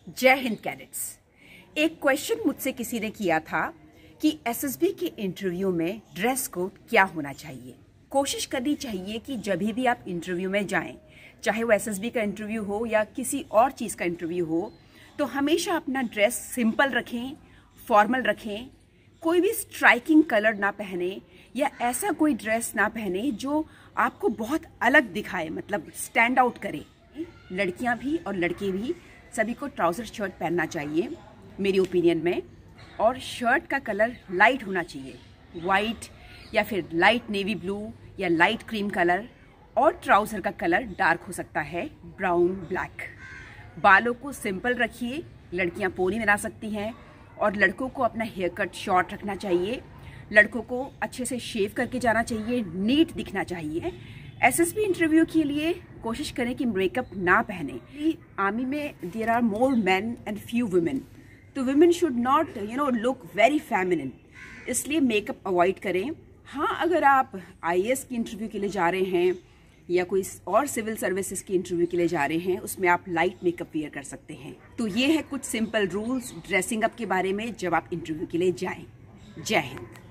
जय हिंद कैडेट्स। एक क्वेश्चन मुझसे किसी ने किया था कि एसएसबी के इंटरव्यू में ड्रेस कोड क्या होना चाहिए। कोशिश करनी चाहिए कि जब भी आप इंटरव्यू में जाएं, चाहे वो एसएसबी का इंटरव्यू हो या किसी और चीज़ का इंटरव्यू हो, तो हमेशा अपना ड्रेस सिंपल रखें, फॉर्मल रखें। कोई भी स्ट्राइकिंग कलर ना पहने या ऐसा कोई ड्रेस ना पहने जो आपको बहुत अलग दिखाए, मतलब स्टैंड आउट करे। लड़कियां भी और लड़के भी सभी को ट्राउज़र शर्ट पहनना चाहिए मेरी ओपिनियन में, और शर्ट का कलर लाइट होना चाहिए, वाइट या फिर लाइट नेवी ब्लू या लाइट क्रीम कलर, और ट्राउज़र का कलर डार्क हो सकता है, ब्राउन ब्लैक। बालों को सिंपल रखिए, लड़कियां पोनी बना सकती हैं, और लड़कों को अपना हेयर कट शॉर्ट रखना चाहिए। लड़कों को अच्छे से शेव करके जाना चाहिए, नीट दिखना चाहिए। एसएसबी इंटरव्यू के लिए कोशिश करें कि मेकअप ना पहने। आर्मी में there are more man and few women, तो women should not look very feminine, इसलिए मेकअप अवॉइड करें। हाँ, अगर आप आईएएस की इंटरव्यू के लिए जा रहे हैं या कोई और सिविल सर्विसेज की इंटरव्यू के लिए जा रहे हैं, उसमें आप लाइट मेकअप वियर कर सकते हैं। तो ये है कुछ सिंपल रूल्स ड्रेसिंग अप के बारे में जब आप इंटरव्यू के लिए जाएं। जय हिंद।